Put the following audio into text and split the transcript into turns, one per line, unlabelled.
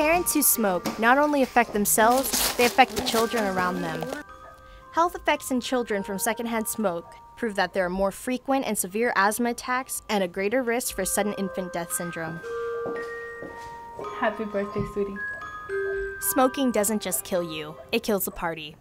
Parents who smoke not only affect themselves, they affect the children around them. Health effects in children from secondhand smoke prove that there are more frequent and severe asthma attacks and a greater risk for sudden infant death syndrome.
Happy birthday, sweetie.
Smoking doesn't just kill you, it kills the party.